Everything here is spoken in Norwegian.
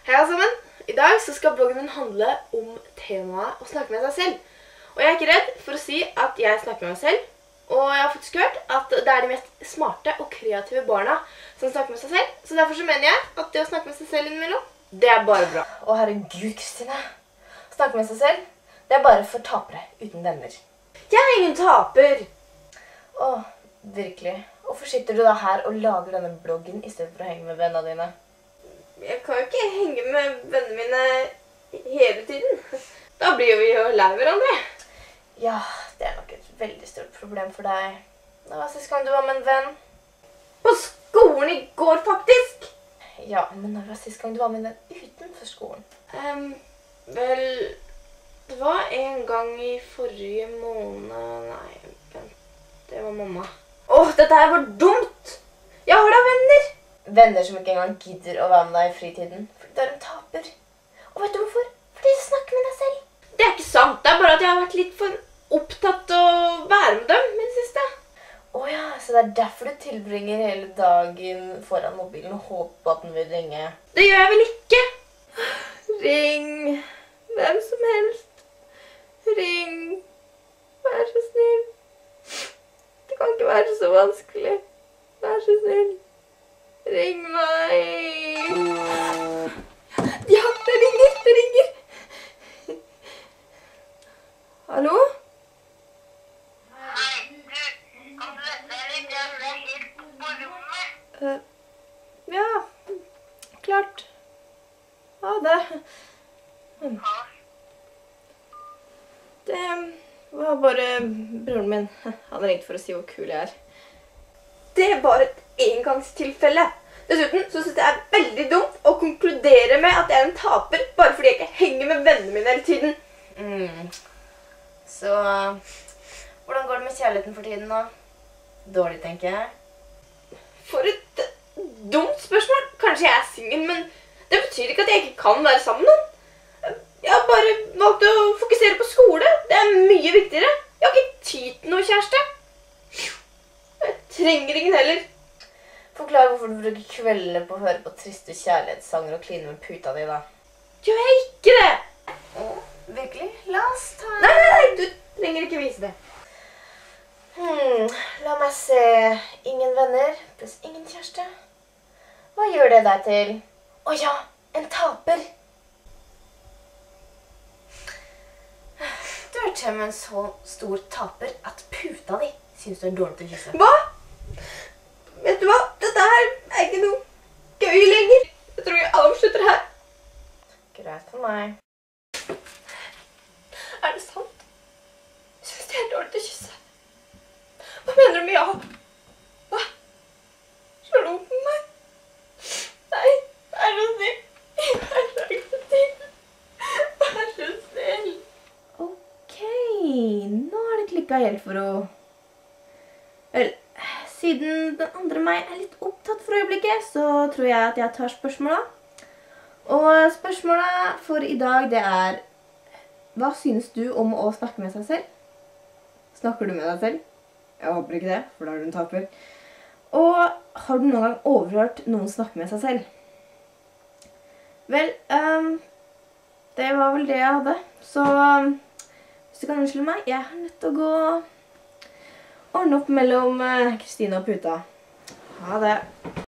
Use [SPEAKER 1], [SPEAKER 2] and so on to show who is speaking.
[SPEAKER 1] Hei alle sammen! I dag så skal bloggen min handle om temaet å snakke med seg selv. Og jeg er ikke redd for å si at jeg snakker med meg selv. Og jeg har faktisk hørt at det er de mest smarte og kreative barna som snakker med seg selv. Så derfor så mener jeg at det å snakke med seg selv innimellom, det er bare bra. Å herregud, Kristine. Å snakke med seg selv, det er bare for tapere uten venner. Jeg er ingen taper! Å, virkelig. Hvorfor sitter du da her og lager denne bloggen i stedet for å henge med vennene dine? Jeg kan jo ikke henge med vennene mine hele tiden. Da blir vi jo lei hverandre. Ja, det er nok et veldig stort problem for deg. Når var sist gang du var med en venn? På skolen i går, faktisk! Ja, men når var sist gang du var med en venn utenfor skolen? Vel, det var en gang i forrige måned. Nei, vent, det var mamma. Åh, dette her var dumt! Jeg har da venner! Venner som ikke engang gidder å være med deg i fritiden. Fordi du er en taper. Og vet du hvorfor? Fordi du snakker med deg selv. Det er ikke sant. Det er bare at jeg har vært litt for opptatt av å være med dem i det siste. Åja, så det er derfor du tilbringer hele dagen foran mobilen og håper på at den vil ringe. Det gjør jeg vel ikke. Ring. Hvem som helst. Ring. Vær så snill. Det kan ikke være så vanskelig. Vær så snill. Ring meg! Ja, det ringer, det ringer! Hallo?
[SPEAKER 2] Hei, du, kan du vente litt? Jeg er helt på rommet.
[SPEAKER 1] Ja, klart. Ja, det. Det var bare broren min. Han ringte for å si hvor kul jeg er. Det er bare et engangstilfelle. Dessuten så synes jeg det er veldig dumt å konkludere med at jeg er en taper bare fordi jeg ikke henger med vennene mine hele tiden. Så, hvordan går det med kjærligheten for tiden da? Dårlig, tenker jeg. For et dumt spørsmål. Kanskje jeg er single, men det betyr ikke at jeg ikke kan være sammen med noen. Jeg har bare valgt å fokusere på skole. Det er mye viktigere. Jeg har ikke tid til noe kjæreste. Jeg trenger ingen heller. Forklar hvorfor du bruker kveldene på å høre på triste kjærlighetssanger og kline med puta di da. Gjør jeg ikke det? Virkelig? La oss ta... Nei, du trenger ikke vise det. La meg se. Ingen venner, pluss ingen kjæreste. Hva gjør det deg til? Å ja, en taper. Du er til med en så stor taper at puta di synes du er dårlig til å kysse. Hva? Vet du hva? Dette her er ikke noe gøy lenger. Jeg tror jeg avslutter her. Greit for meg. Er det sant? Synes du er dårlig til å kysse? Hva mener du med ja? Hva? Slår du opp med meg? Nei, vær så snill. Vær så snill. Vær så snill. Ok, nå har det klikket helt for å... Vel, siden den andre meg er litt opptatt for øyeblikket, så tror jeg at jeg tar spørsmålet. Og spørsmålet for i dag, det er: hva synes du om å snakke med seg selv? Snakker du med deg selv? Jeg håper ikke det, for da er du en taper. Og har du noen gang overhørt noen snakke med seg selv? Vel, det var vel det jeg hadde. Så hvis du kan unnskylde meg, jeg er nødt til å gå ordne opp mellom Kristine og puta. Ha det.